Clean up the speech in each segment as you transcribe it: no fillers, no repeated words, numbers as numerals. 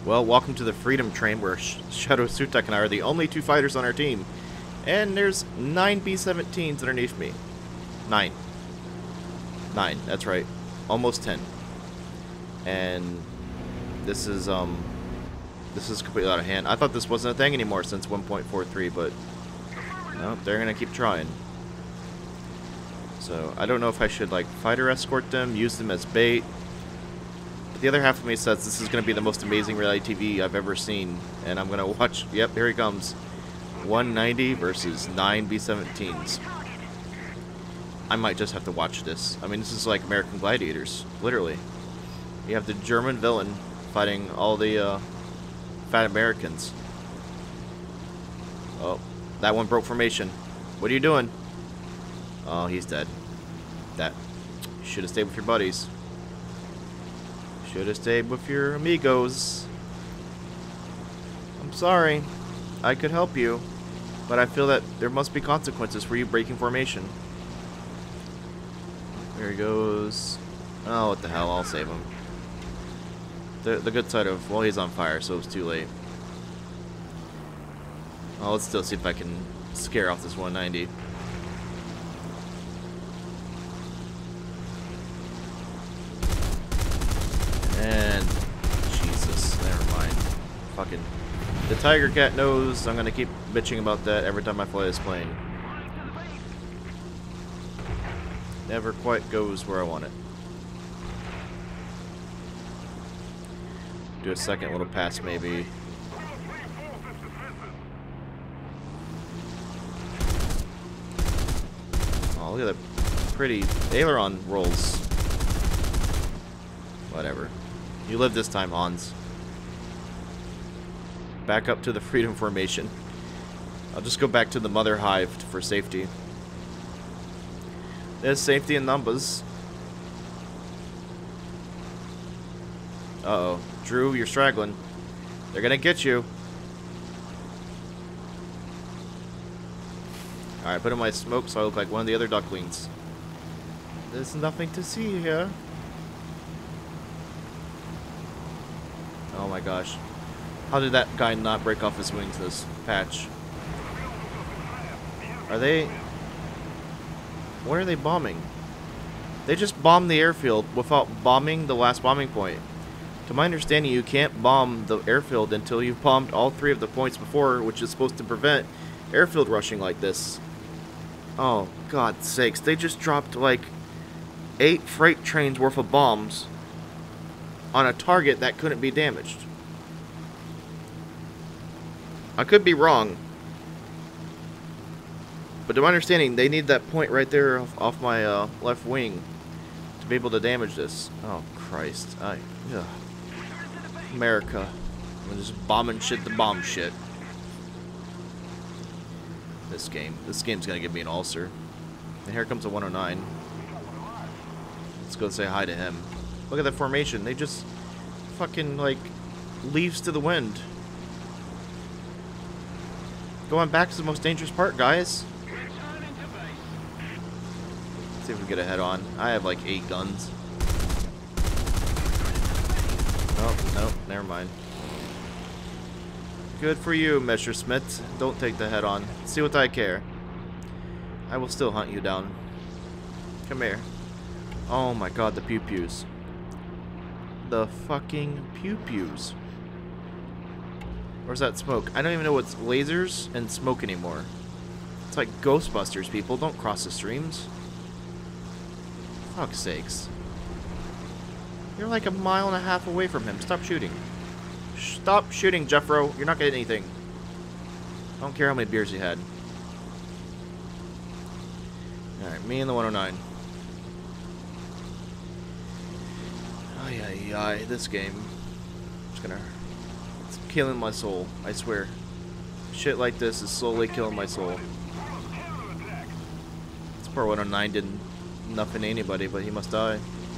Well, welcome to the Freedom Train, where Shadow Sutek and I are the only two fighters on our team. And there's 9 B-17s underneath me. 9. 9, that's right. Almost 10. And this is completely out of hand. I thought this wasn't a thing anymore since 1.43, but no, they're gonna keep trying. So I don't know if I should like fighter escort them, use them as bait. But the other half of me says this is gonna be the most amazing reality TV I've ever seen, and I'm gonna watch. Yep, here he comes. 190 versus 9 B-17s. I might just have to watch this. I mean, this is like American Gladiators, literally. You have the German villain fighting all the fat Americans. Oh, that one broke formation. What are you doing? Oh, he's dead. That. You should have stayed with your buddies. Should have stayed with your amigos. I'm sorry. I could help you, but I feel that there must be consequences for you breaking formation. There he goes. Oh, what the hell, I'll save him. The good side of, well, he's on fire, so it's too late. Oh, let's still see if I can scare off this 190. And, Jesus, never mind. Fucking, the Tiger Cat knows I'm gonna keep bitching about that every time I fly this plane. Never quite goes where I want it. Do a second little pass, maybe. Oh, look at that pretty aileron rolls. Whatever. You live this time, Hans. Back up to the Freedom Formation. I'll just go back to the Mother Hive for safety. There's safety in numbers. Uh-oh. Drew, you're straggling. They're gonna get you. Alright, put in my smoke so I look like one of the other ducklings. There's nothing to see here. Oh my gosh. How did that guy not break off his wings this patch? Are they... Where are they bombing? They just bombed the airfield without bombing the last bombing point. To my understanding, you can't bomb the airfield until you've bombed all 3 of the points before, which is supposed to prevent airfield rushing like this. Oh, God's sakes. They just dropped like 8 freight trains worth of bombs on a target that couldn't be damaged. I could be wrong, but to my understanding, they need that point right there off my left wing to be able to damage this. Oh, Christ. Ugh. America. I'm just bombing shit to bomb shit. This game's gonna give me an ulcer. And here comes a 109. Let's go say hi to him. Look at that formation. They just fucking, like, leaves to the wind. Going back to the most dangerous part, guys. Let's see if we get a head on. I have like 8 guns. Oh, no, never mind. Good for you, Messerschmitt. Don't take the head on. See what I care. I will still hunt you down. Come here. Oh my god, the pew-pews. The fucking pew-pews. Where's that smoke? I don't even know what's lasers and smoke anymore. It's like Ghostbusters, people. Don't cross the streams. Fuck's sakes. You're like 1.5 miles away from him. Stop shooting. Stop shooting, Jeffro. You're not getting anything. I don't care how many beers you had. Alright, me and the 109. Ay, ay, ay. This game. I'm just gonna... It's killing my soul. I swear. Shit like this is slowly killing my soul. This poor 109 didn't nothing to anybody, but he must die.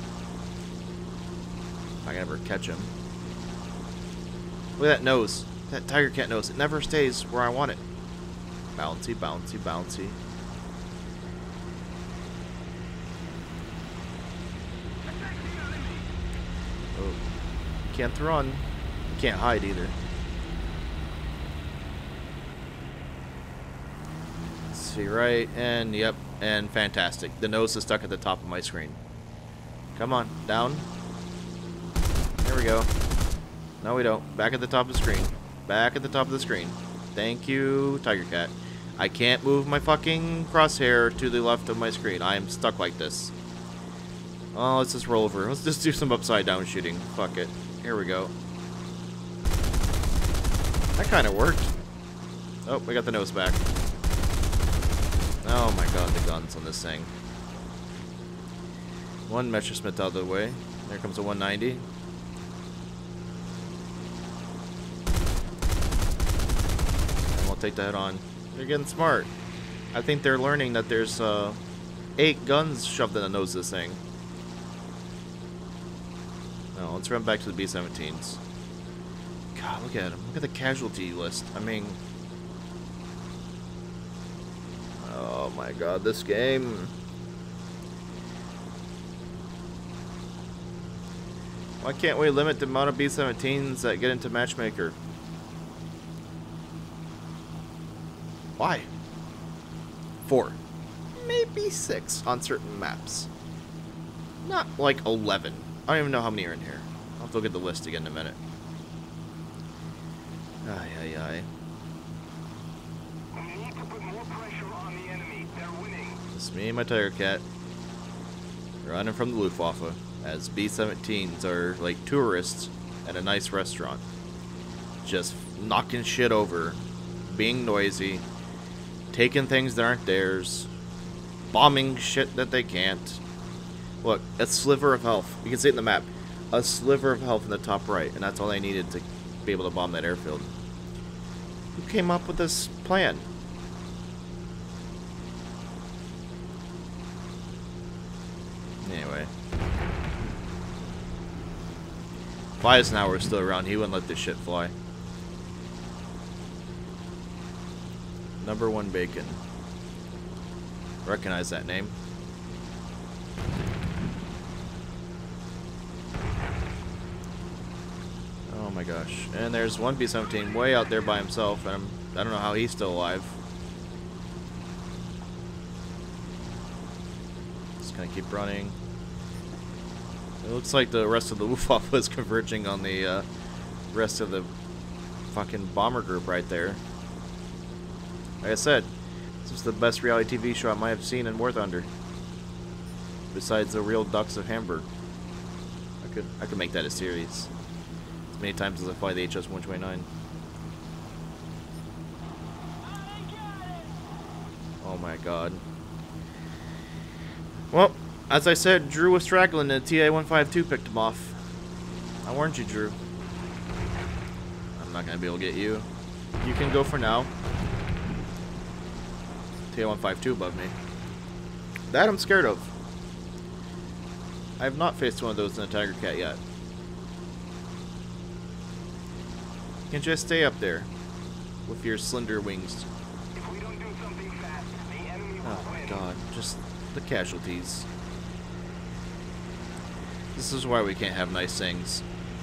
If I can ever catch him. Look at that nose. That Tiger Cat nose. It never stays where I want it. Bouncy, bouncy, bouncy. Oh. Can't run. Can't hide either. Let's see, right, and yep, and fantastic. The nose is stuck at the top of my screen. Come on, down. There we go. No, we don't. Back at the top of the screen. Back at the top of the screen. Thank you, Tiger Cat. I can't move my fucking crosshair to the left of my screen. I am stuck like this. Oh, let's just roll over. Let's just do some upside down shooting. Fuck it. Here we go. That kind of worked. Oh, we got the nose back. Oh my god, the guns on this thing. One Messerschmitt out of the way. There comes a 190. And we'll take the head on. They're getting smart. I think they're learning that there's 8 guns shoved in the nose of this thing. No, let's run back to the B-17s. God, look at them. Look at the casualty list. I mean... Oh my god, this game. Why can't we limit the amount of B-17s that get into Matchmaker? Why? 4. Maybe 6 on certain maps. Not like 11. I don't even know how many are in here. I'll have to look at the list again in a minute. Ay, ay, ay. We need to put more pressure on the enemy. They're winning. It's me and my Tiger Cat. Running from the Luftwaffe. As B-17s are like tourists at a nice restaurant. Just knocking shit over. Being noisy. Taking things that aren't theirs. Bombing shit that they can't. Look, a sliver of health. You can see it in the map. A sliver of health in the top right. And that's all they needed to be able to bomb that airfield. Who came up with this plan? Anyway. If Eisenhower was still around, he wouldn't let this shit fly. Number 1 Bacon. Recognize that name. Oh my gosh. And there's one B-17 way out there by himself, and I don't know how he's still alive. Just gonna keep running. It looks like the rest of the Luftwaffe is converging on the rest of the fucking bomber group right there. Like I said, this is the best reality TV show I might have seen in War Thunder. Besides the Real Ducks of Hamburg. I could make that a series. As many times as I fly the HS-129. Oh my god. Well, as I said, Drew was straggling and TA-152 picked him off. I warned you, Drew. I'm not going to be able to get you. You can go for now. TA-152 above me. That I'm scared of. I have not faced one of those in a Tiger Cat yet. You can just stay up there with your slender wings. If we don't do something fast, the enemy will Oh my win. god, just the casualties. This is why we can't have nice things.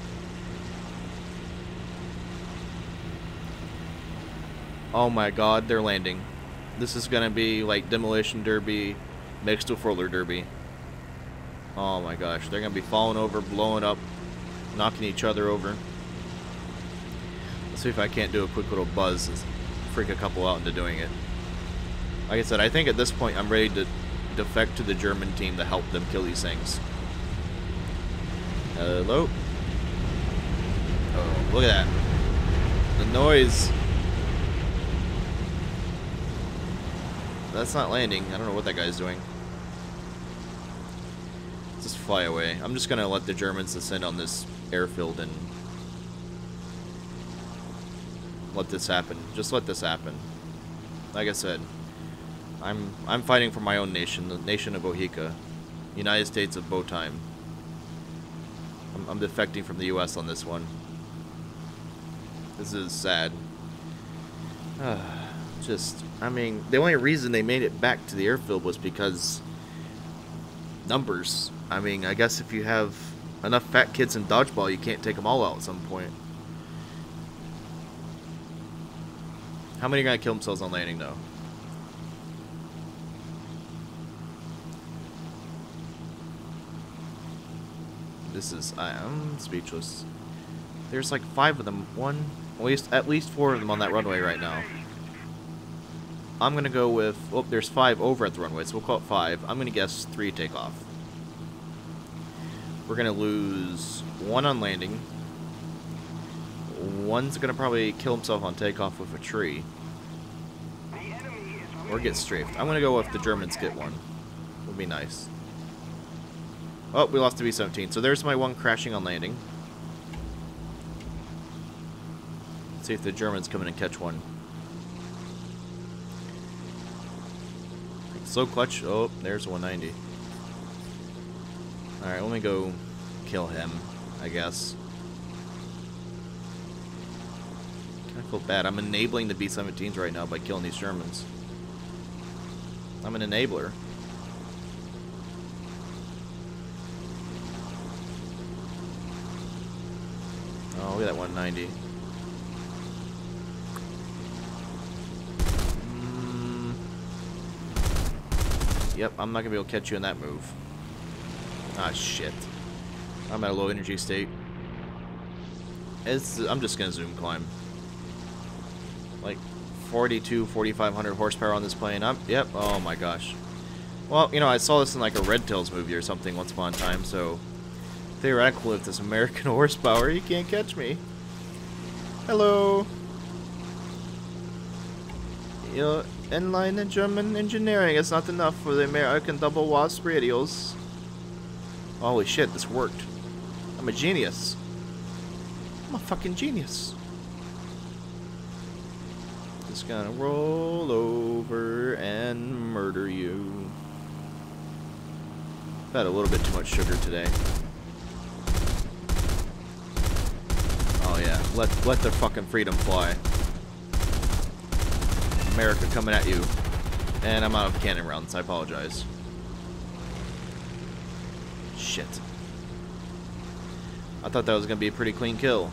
Oh my god, they're landing. This is gonna be like Demolition Derby mixed with Roller Derby. Oh my gosh, they're gonna be falling over, blowing up, knocking each other over. Let's see if I can't do a quick little buzz and freak a couple out into doing it. Like I said, I think at this point I'm ready to defect to the German team to help them kill these things. Hello? Oh, look at that. The noise. That's not landing. I don't know what that guy's doing. Just fly away. I'm just gonna let the Germans descend on this airfield and let this happen. Just let this happen. Like I said, I'm fighting for my own nation, the nation of Bohica, United States of Bowtime. I'm defecting from the U.S. on this one. This is sad. I mean, the only reason they made it back to the airfield was because numbers. I mean, I guess if you have enough fat kids in dodgeball, you can't take them all out at some point. How many are gonna kill themselves on landing, though? This is... I'm speechless. There's like 5 of them. At least 4 of them on that runway right now. I'm gonna go with... Oh, there's 5 over at the runway, so we'll call it 5. I'm gonna guess 3 take off. We're gonna lose 1 on landing. 1's gonna probably kill himself on takeoff with a tree. Or get strafed. I'm gonna go with the Germans get 1. Would be nice. Oh, we lost the B-17. So there's my 1 crashing on landing. Let's see if the Germans come in and catch 1. Slow clutch. Oh, there's 190. Alright, let me go kill him, I guess. I feel bad. I'm enabling the B-17s right now by killing these Germans. I'm an enabler. Oh, look at that 190. Yep, I'm not going to be able to catch you in that move. Ah, shit. I'm at a low energy state. I'm just going to zoom climb. Like 4,500 horsepower on this plane. Yep, oh my gosh. Well, you know, I saw this in like a Red Tails movie or something once upon a time, so theoretically, with this American horsepower, you can't catch me. Hello. You know, inline and German engineering is not enough for the American double wasp radials. Holy shit, this worked. I'm a genius. I'm a fucking genius. Just gonna roll over and murder you. I've had a little bit too much sugar today. Oh yeah, let the fucking freedom fly. America coming at you. And I'm out of cannon rounds, I apologize. Shit. I thought that was gonna be a pretty clean kill.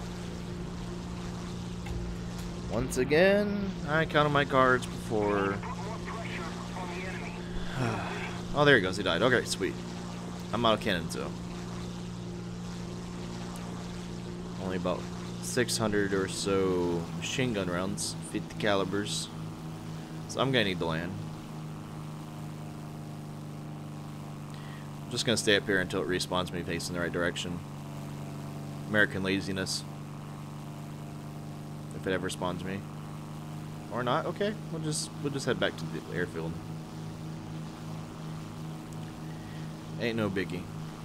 Once again, I counted my cards before. Oh, there he goes, he died. Okay, sweet. I'm out of cannons though. Only about 600 or so machine gun rounds, 50 calibers. So I'm gonna need to land. I'm just gonna stay up here until it respawns me facing the right direction. American laziness. If it ever spawns me. Or not, okay. We'll just head back to the airfield. Ain't no biggie.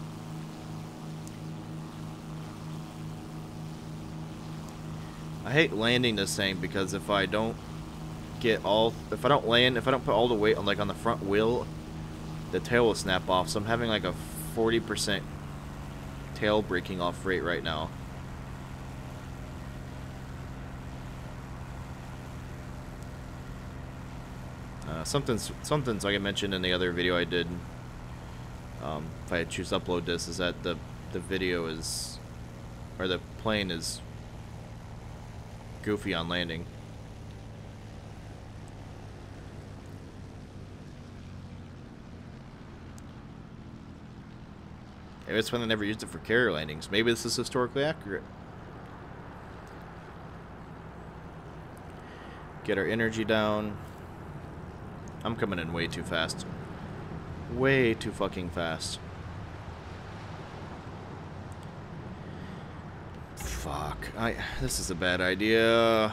I hate landing this thing because if I don't put all the weight on on the front wheel, the tail will snap off. So I'm having like a 40% tail breaking off rate right now. Something's like I mentioned in the other video I did. If I choose to upload this, is that the video is, or the plane is goofy on landing. Maybe it's when they never used it for carrier landings. Maybe this is historically accurate. Get our energy down. I'm coming in way too fast. Way too fucking fast. Fuck. This is a bad idea.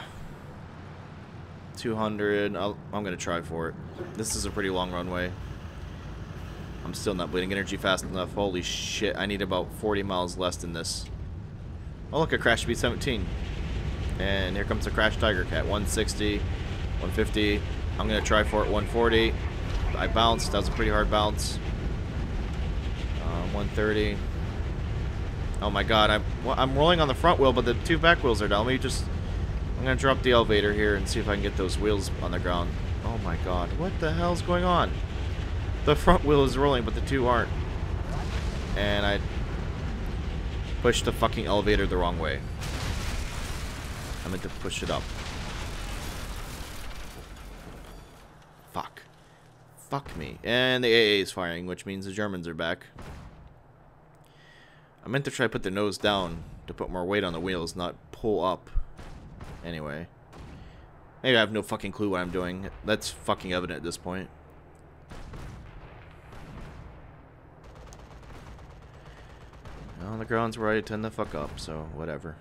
200. I'm gonna try for it. This is a pretty long runway. I'm still not bleeding energy fast enough. Holy shit. I need about 40 miles less than this. Oh look, a crash B-17. And here comes the crash Tiger Cat. 160. 150. I'm gonna try for it. 140. I bounced. That was a pretty hard bounce. 130. Oh my god, I'm rolling on the front wheel, but the 2 back wheels are down. I'm gonna drop the elevator here and see if I can get those wheels on the ground. Oh my god, what the hell's going on? The front wheel is rolling, but the 2 aren't. And I pushed the fucking elevator the wrong way. I meant to push it up. Fuck. Fuck me. And the AA is firing, which means the Germans are back. I meant to try to put the nose down to put more weight on the wheels, not pull up. Anyway. Maybe I have no fucking clue what I'm doing. That's fucking evident at this point. On the ground's where I tend to fuck up, so whatever.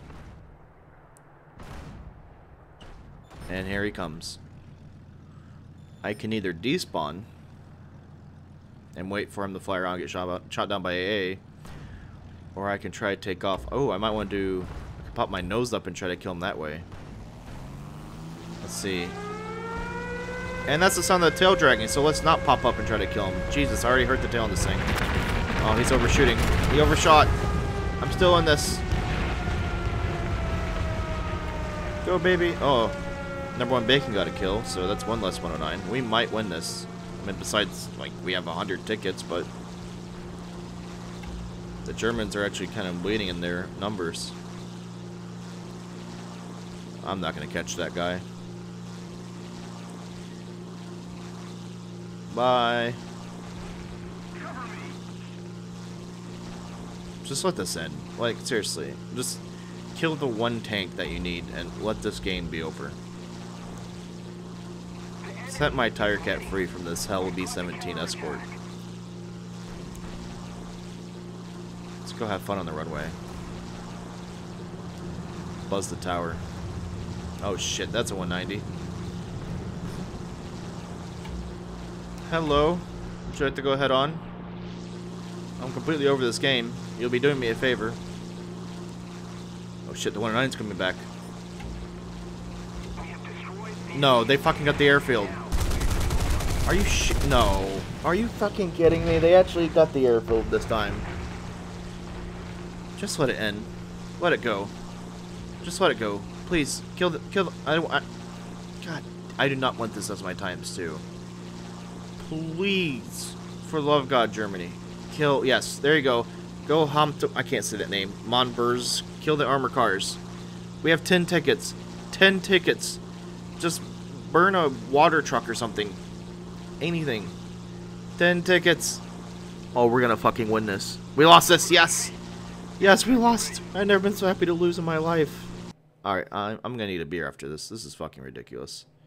And here he comes. I can either despawn and wait for him to fly around and get shot down by AA, or I can try to take off. Oh, I might want to do... I can pop my nose up and try to kill him that way. Let's see. And that's the sound of the tail dragging, so let's not pop up and try to kill him. Jesus, I already hurt the tail on this thing. Oh, he's overshooting. He overshot. I'm still in this. Go, baby. Oh, number 1 bacon got a kill, so that's one less 109. We might win this. I mean, besides, like, we have 100 tickets, but the Germans are actually kind of bleeding in their numbers. I'm not going to catch that guy. Bye. Just let this end. Like, seriously. Just kill the one tank that you need and let this game be over. Set my tire cat free from this hell B-17 escort. Let's go have fun on the runway. Buzz the tower. Oh shit, that's a 190. Hello. Would you like to go head on? I'm completely over this game. You'll be doing me a favor. Oh shit, the 109's coming back. No, they fucking got the airfield. Are you No. Are you fucking kidding me? They actually got the airfield this time. Just let it end. Let it go. Just let it go. Please, kill the... God, I do not want this as my times 2. Please, for the love of God, Germany. Kill... Yes, there you go. Go I can't say that name. Monbers. Kill the armor cars. We have 10 tickets. 10 tickets. Just burn a water truck or something. Anything. 10 tickets. Oh, we're gonna fucking win this. We lost this. Yes. Yes, we lost. I've never been so happy to lose in my life. Alright, I'm gonna need a beer after this. This is fucking ridiculous.